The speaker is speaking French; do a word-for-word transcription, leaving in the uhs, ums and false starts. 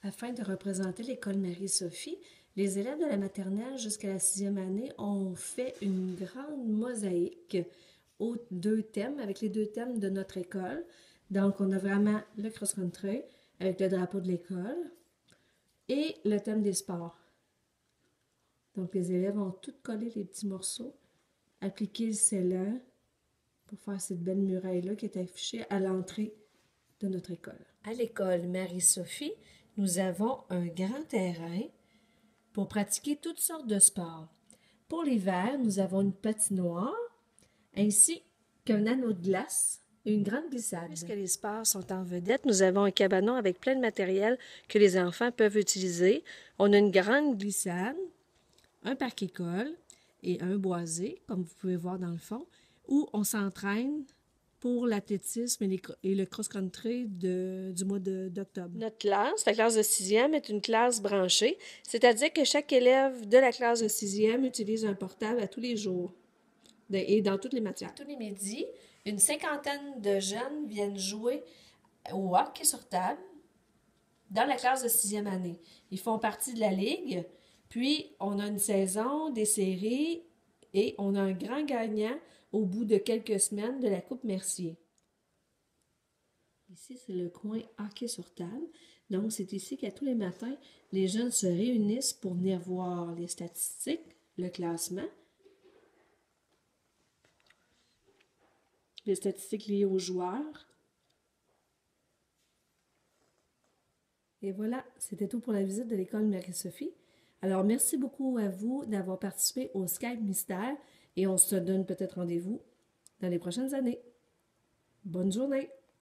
Afin de représenter l'école Marie-Sophie, les élèves de la maternelle jusqu'à la sixième année ont fait une grande mosaïque aux deux thèmes, avec les deux thèmes de notre école. Donc, on a vraiment le cross-country avec le drapeau de l'école et le thème des sports. Donc, les élèves ont tout collé les petits morceaux, appliqué le scellant pour faire cette belle muraille-là qui est affichée à l'entrée de notre école. À l'école Marie-Sophie, nous avons un grand terrain pour pratiquer toutes sortes de sports. Pour l'hiver, nous avons une patinoire ainsi qu'un anneau de glace et une grande glissade. Puisque les sports sont en vedette, nous avons un cabanon avec plein de matériel que les enfants peuvent utiliser. On a une grande glissade, un parc-école et un boisé, comme vous pouvez voir dans le fond, où on s'entraîne pour l'athlétisme et, et le cross-country du mois d'octobre. Notre classe, la classe de sixième, est une classe branchée, c'est-à-dire que chaque élève de la classe de sixième utilise un portable à tous les jours de, et dans toutes les matières. Tous les midis, une cinquantaine de jeunes viennent jouer au hockey sur table dans la classe de sixième année. Ils font partie de la ligue, puis on a une saison, des séries, et on a un grand gagnant au bout de quelques semaines de la Coupe Mercier. Ici, c'est le coin hockey sur table. Donc, c'est ici qu'à tous les matins, les jeunes se réunissent pour venir voir les statistiques, le classement, les statistiques liées aux joueurs. Et voilà, c'était tout pour la visite de l'école Marie-Sophie. Alors, merci beaucoup à vous d'avoir participé au Skype Mystère et on se donne peut-être rendez-vous dans les prochaines années. Bonne journée!